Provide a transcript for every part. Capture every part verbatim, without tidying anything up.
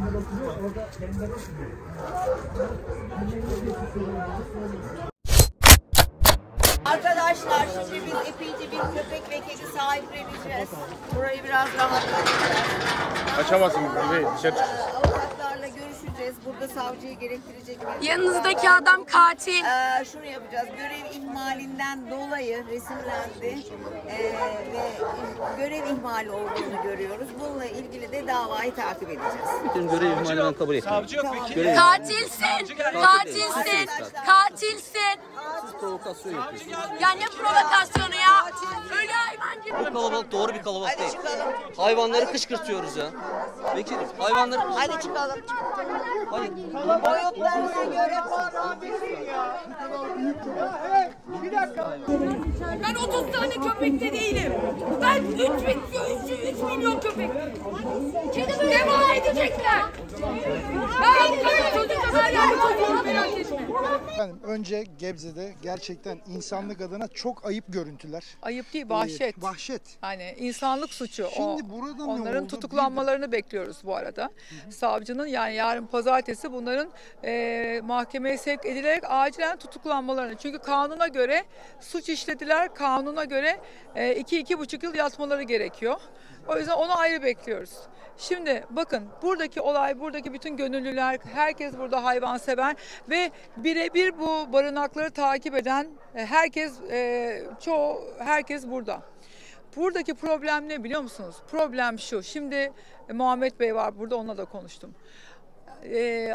Arkadaşlar şimdi biz epeyce bir köpek ve kedi sahipleneceğiz. Burayı biraz rahatlatacağız. Açamazsın buradan, dışarı çıkacağız. Avukatlarla görüşeceğiz. Burada savcıyı gerektirecek bir... Yanınızdaki adam katil. Ee, şunu yapacağız. Görev ihmalinden dolayı resimlendi. Ee, ve görev ihmali olduğunu görüyoruz. Bununla ilgili de davayı takip edeceğiz. Bütün görev ihmalinden kabul etmiyorum. Savcı yok peki. Katilsin. Katilsin. Katilsin. Siz provokasyon yapıyorsunuz. Ya ne provokasyonu ya? Öyle hayvan gibi. Bu kalabalık doğru bir kalabalık değil. Hayvanları kışkırtıyoruz ya. Peki hayvanları... Hadi çıkalım. Hayır. Boyutlarına göre Ben otuz tane köpekte değilim. Ben üç milyon köpek. Deva edecekler. Ben kadın çocukla her yerde çocuğumu merak etme. Efendim, önce Gebze'de gerçekten insanlık adına çok ayıp görüntüler. Ayıp değil, vahşet. Ee, vahşet. Hani insanlık suçu. Şimdi o, burada ne onların oldu? tutuklanmalarını bekliyoruz bu arada. Hı hı. Savcının yani yarın pazartesi bunların e, mahkemeye sevk edilerek acilen tutuklanmalarını. Çünkü kanuna göre suç işlediler. Kanuna göre e, iki iki buçuk yıl yatmaları gerekiyor. O yüzden onu ayrı bekliyoruz. Şimdi bakın buradaki olay, buradaki bütün gönüllüler, herkes burada hayvansever ve birebir bu barınakları takip eden herkes, e, çoğu herkes burada. Buradaki problem ne biliyor musunuz? Problem şu. Şimdi e, Muhammed Bey var burada, onunla da konuştum. E,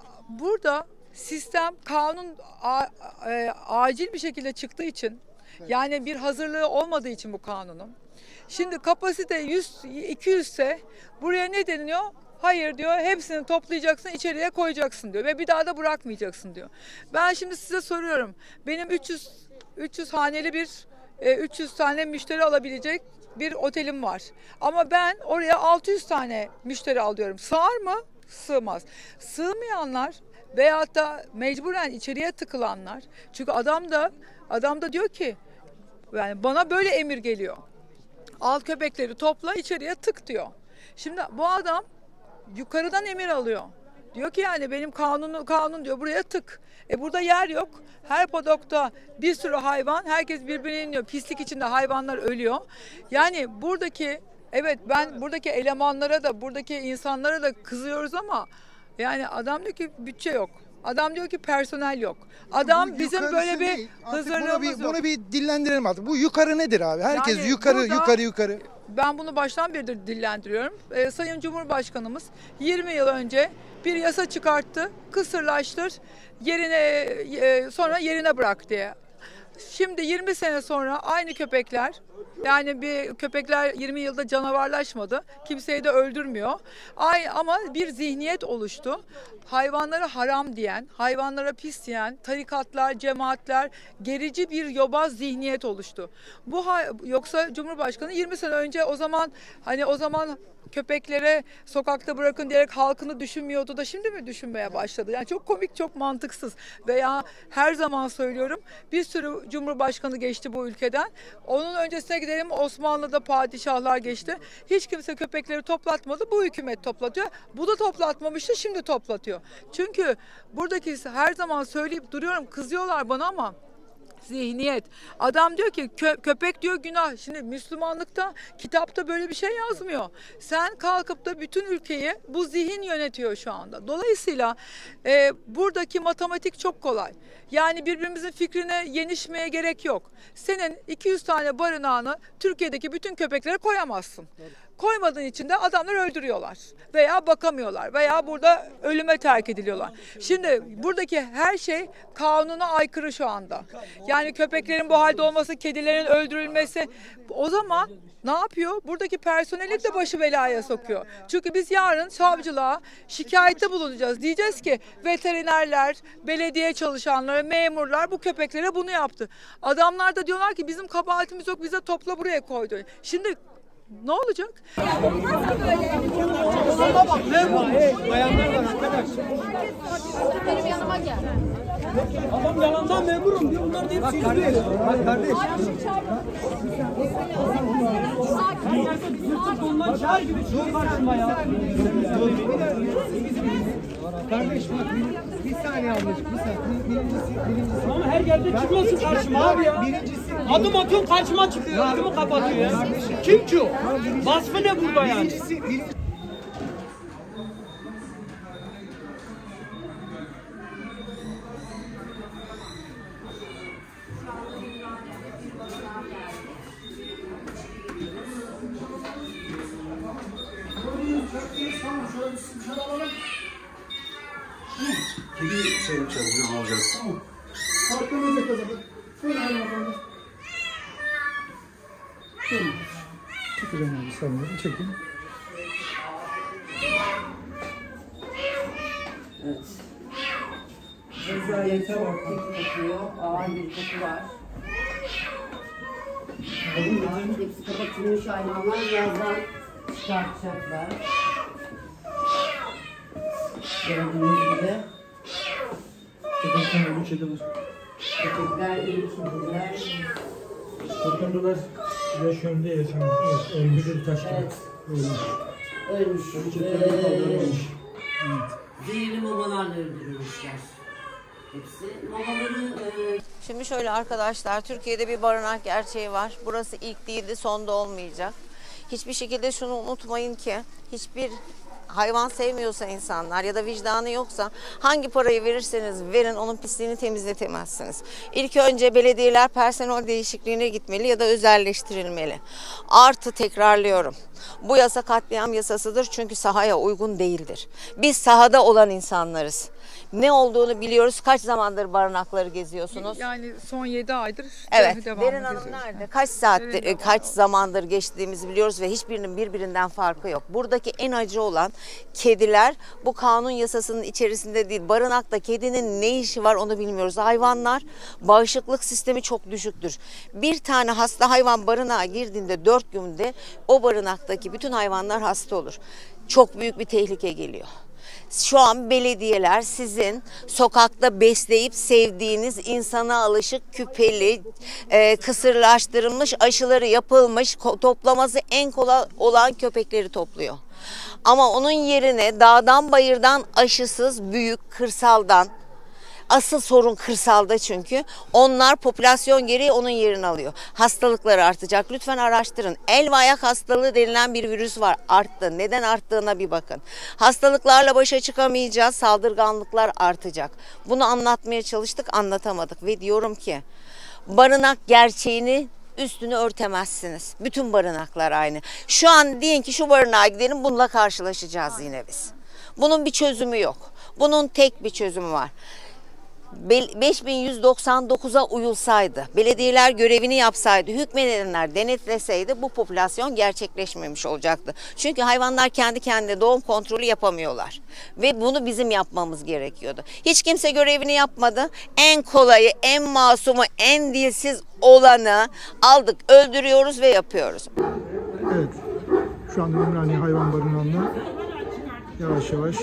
burada sistem, kanun a, e, acil bir şekilde çıktığı için, yani bir hazırlığı olmadığı için bu kanunun. Şimdi kapasite yüz iki yüz ise buraya ne deniliyor? Hayır diyor, hepsini toplayacaksın, içeriye koyacaksın diyor ve bir daha da bırakmayacaksın diyor. Ben şimdi size soruyorum. Benim üç yüz haneli bir üç yüz tane müşteri alabilecek bir otelim var. Ama ben oraya altı yüz tane müşteri alıyorum. Sığar mı? Sığmaz. Sığmayanlar veyahut da mecburen içeriye tıkılanlar. Çünkü adam da adam da diyor ki, yani bana böyle emir geliyor. Al köpekleri topla, içeriye tık diyor. Şimdi bu adam yukarıdan emir alıyor. Diyor ki yani benim kanunu kanun diyor, buraya tık. E burada yer yok. Her padokta bir sürü hayvan, herkes birbirine iniyor. Pislik içinde hayvanlar ölüyor. Yani buradaki, evet ben buradaki elemanlara da, buradaki insanlara da kızıyoruz ama yani adam diyor ki bütçe yok. Adam diyor ki personel yok. Adam Bu bizim böyle bir hazırlığımız bunu bir, yok. Bunu bir dillendirelim artık. Bu yukarı nedir abi? Herkes Yani yukarı burada, yukarı yukarı. Ben bunu baştan beri dillendiriyorum. Ee, Sayın Cumhurbaşkanımız yirmi yıl önce bir yasa çıkarttı. Kısırlaştır, yerine e, sonra yerine bırak diye. Şimdi yirmi sene sonra aynı köpekler, yani bir köpekler yirmi yılda canavarlaşmadı. Kimseyi de öldürmüyor. Ay, ama bir zihniyet oluştu. Hayvanlara haram diyen, hayvanlara pis diyen tarikatlar, cemaatler, gerici bir yobaz zihniyet oluştu. Bu yoksa Cumhurbaşkanı yirmi sene önce o zaman hani o zaman köpeklere sokakta bırakın diyerek halkını düşünmüyordu da şimdi mi düşünmeye başladı? Yani çok komik, çok mantıksız. Veya her zaman söylüyorum, bir sürü cumhurbaşkanı geçti bu ülkeden. Onun öncesine gidelim, Osmanlı'da padişahlar geçti. Hiç kimse köpekleri toplatmadı. Bu hükümet toplatıyor. Bu da toplatmamıştı, şimdi toplatıyor. Çünkü buradaki, her zaman söyleyip duruyorum, kızıyorlar bana ama zihniyet. Adam diyor ki kö köpek diyor günah. Şimdi Müslümanlıkta, kitapta böyle bir şey yazmıyor. Sen kalkıp da bütün ülkeyi bu zihin yönetiyor şu anda. Dolayısıyla e, buradaki matematik çok kolay. Yani birbirimizin fikrine yenişmeye gerek yok. Senin iki yüz tane barınağını Türkiye'deki bütün köpeklere koyamazsın. Koymadığın için de adamlar öldürüyorlar veya bakamıyorlar veya burada ölüme terk ediliyorlar. Şimdi buradaki her şey kanuna aykırı şu anda. Yani köpeklerin bu halde olması, kedilerin öldürülmesi. O zaman ne yapıyor? Buradaki personeli de başı belaya sokuyor. Çünkü biz yarın savcılığa şikayette bulunacağız. Diyeceğiz ki veterinerler, belediye çalışanları, memurlar bu köpeklere bunu yaptı. Adamlar da diyorlar ki bizim kabahatimiz yok, bize topla buraya koydu. Şimdi Ne olacak? Benim yanıma gel. Adam yalandan memurum diyor. Bunlar da hepsi yüzüyor. Bak kardeş. Ondan çağır gibi çıkıyor karşıma ya. Kardeş bak bir saniye ablacık bir saniye. Birincisi, birincisi. Ama her yerde çıkmasın karşıma abi ya. Birincisi. Adım atıyorum karşıma çıkıyor. Adımı kapatıyor ya. Kim ki o? Vasfı ne burada yani? Birincisi, birincisi. Kedi şey yapacağız, ne alacağız? Arkamızda kazanır. Şöyle hanımefendi. Şöyle. Çekeceğim abi sanırım. Çekin. Evet. Cezayir çok kokuyor. Ağır bir koku var. Hepsi kapatılmış hayvanlar birazdan çıkartacaklar. Gördüğünüz gibi. Köpekten ölü kedi var. Köpekler, ölü kediler. Korkundular yaşıyorum diye yaşamıyor. Evet, ölmüş bir taş gibi. Evet. Ölmüş. Ölmüş. Ee, zehirli mamalarla öldürülmüşler. Hepsi mamaları... E... Şimdi şöyle arkadaşlar, Türkiye'de bir barınak gerçeği var. Burası ilk değildi, son da olmayacak. Hiçbir şekilde şunu unutmayın ki hiçbir hayvan sevmiyorsa insanlar ya da vicdanı yoksa hangi parayı verirseniz verin onun pisliğini temizletemezsiniz. İlk önce belediyeler personel değişikliğine gitmeli ya da özelleştirilmeli. Artı tekrarlıyorum. Bu yasa katliam yasasıdır çünkü sahaya uygun değildir. Biz sahada olan insanlarız. Ne olduğunu biliyoruz. Kaç zamandır barınakları geziyorsunuz? Yani son yedi aydır Evet. devamlı Derin Hanım geziyoruz. nerede? Kaç saattir, Derin kaç zamandır geçtiğimizi biliyoruz ve hiçbirinin birbirinden farkı yok. Buradaki en acı olan kediler bu kanun yasasının içerisinde değil. Barınakta kedinin ne işi var onu bilmiyoruz. Hayvanlar bağışıklık sistemi çok düşüktür. Bir tane hasta hayvan barınağa girdiğinde dört günde o barınaktaki bütün hayvanlar hasta olur. Çok büyük bir tehlike geliyor. Şu an belediyeler sizin sokakta besleyip sevdiğiniz insana alışık küpeli, e, kısırlaştırılmış, aşıları yapılmış, toplaması en kolay olan köpekleri topluyor. Ama onun yerine dağdan bayırdan aşısız büyük kırsaldan, asıl sorun kırsalda çünkü onlar popülasyon gereği onun yerini alıyor. Hastalıkları artacak. Lütfen araştırın. El ve ayak hastalığı denilen bir virüs var. Arttı. Neden arttığına bir bakın. Hastalıklarla başa çıkamayacağız. Saldırganlıklar artacak. Bunu anlatmaya çalıştık, anlatamadık ve diyorum ki barınak gerçeğini üstünü örtemezsiniz. Bütün barınaklar aynı. Şu an diyin ki şu barınağa gidelim, bununla karşılaşacağız yine biz. Bunun bir çözümü yok. Bunun tek bir çözümü var. beş bin yüz doksan dokuza uyulsaydı, belediyeler görevini yapsaydı, hükmedenler denetleseydi bu popülasyon gerçekleşmemiş olacaktı. Çünkü hayvanlar kendi kendine doğum kontrolü yapamıyorlar. Ve bunu bizim yapmamız gerekiyordu. Hiç kimse görevini yapmadı. En kolayı, en masumu, en dilsiz olanı aldık, öldürüyoruz ve yapıyoruz. Evet. Şu anda Ümraniye Hayvan Barınağı'nda yavaş yavaş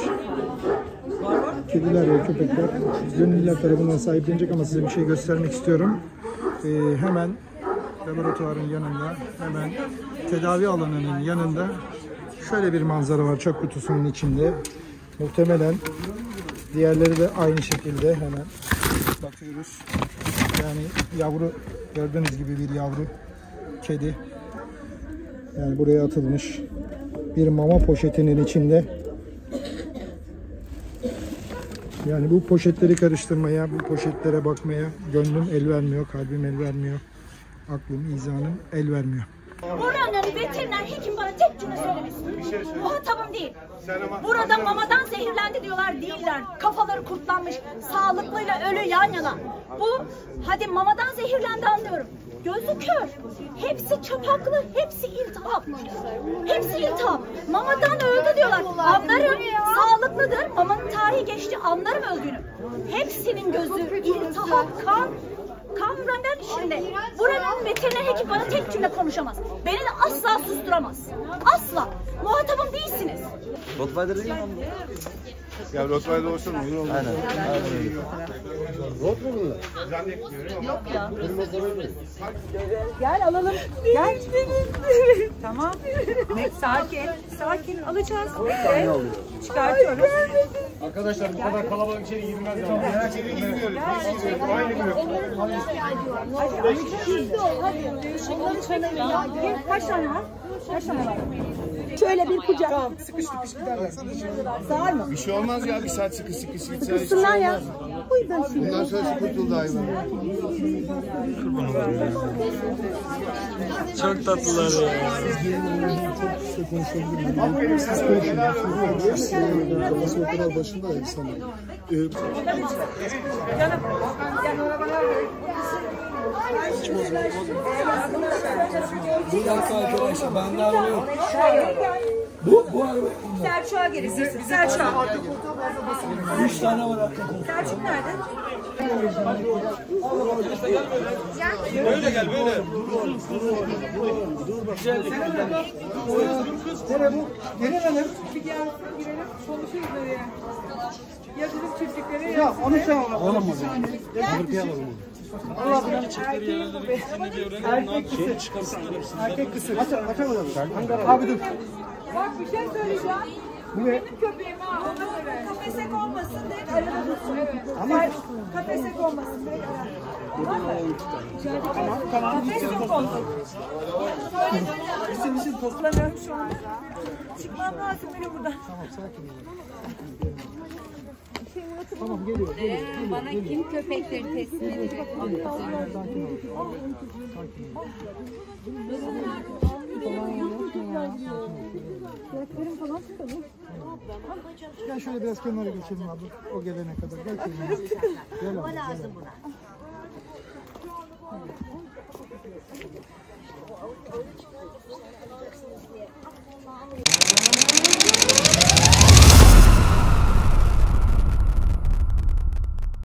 kediler ve köpekler gönüllüler tarafından sahiplenecek ama size bir şey göstermek istiyorum. Ee, hemen laboratuvarın yanında, hemen tedavi alanının yanında şöyle bir manzara var çöp kutusunun içinde. Muhtemelen diğerleri de aynı şekilde hemen bakıyoruz. Yani yavru, gördüğünüz gibi bir yavru kedi. Yani buraya atılmış bir mama poşetinin içinde. Yani bu poşetleri karıştırmaya, bu poşetlere bakmaya gönlüm el vermiyor, kalbim el vermiyor, aklım, izanım el vermiyor. Buranın veteriner hekim bana tek cümle söylemesin. Muhatabım değil. Burada mamadan zehirlendi diyorlar, değiller. Kafaları kurtlanmış, sağlıklıyla ölü yan yana. Bu, hadi mamadan zehirlendi anlıyorum. Gözü kör. Hepsi çapaklı, hepsi iltihap. Hepsi iltihap. Mamadan öldü diyorlar. Anlarım, sağlıklıdır. Mamanın tarihi geçti, anlarım öldüğünü. Hepsinin gözü iltihap, kan. Kamranlar işinde. Buranın veteriner hekim bana tek cümle konuşamaz. Beni de asla susturamaz. Asla. Muhatabım değilsiniz. Rottweiler değil mi? Ya Rottweiler olsun olur olur. Aynen. Rot mu bunlar? Yok ya. Gel alalım. Gel. Tamam. Sakin. Sakin. Alacağız. Bekle. Çıkartıyoruz. Arkadaşlar bu kadar kalabalık içeri girmez ya. İçeri girmiyoruz. Biz giriyoruz. Aynı giriyoruz. Kaç tane var? Kaç tane var? Şöyle bir kucak. Tamam. Sıkış sıkış giderler. Sağır mı? Bir şey olmaz ya. Bir saat sıkış sıkış sıkış. Sıkışsınlar ya. Bundan sonra kurtuldu hayvan. Çok tatlılar ya. Aferin siz konuşun. Kafası o kadar başında ya insanlar. Bir dakika arkadaşlar, bende araba yok. Bu, bu araba. Selçuk'a gelirsin. Selçuk'a. Üç tane var hatta. Selçuk nerede? Böyle gel, böyle. Nereye bu? Nereye benim? Bir gel, girelim, konuşuruz oraya. Ya bizim çiftliklere Ya onu sen al. Oğlum o zaman. Erkek kısır. Erkek kısır. Aç aç abi dur. Bak bir şey söyleyeceğim. Bu ne? Benim köpeğim ha, ona göre. Kafesek olmasın diye arada dursun. Ama Kafesek olmasın diye tamam tamam. Kafes yok olsun. Bizim bizim Toplamıyorum şu anda. Çıkmam lazım benim buradan. Tamam sakin ol. Tamam geliyor. geliyor, geliyor Bana geliyor. kim köpekleri teslim edecek? Sakin ol. Sakin ol. Gel şöyle biraz kenara geçelim abi. O gelene kadar. Gel kenara. Gel abi. Gel abi.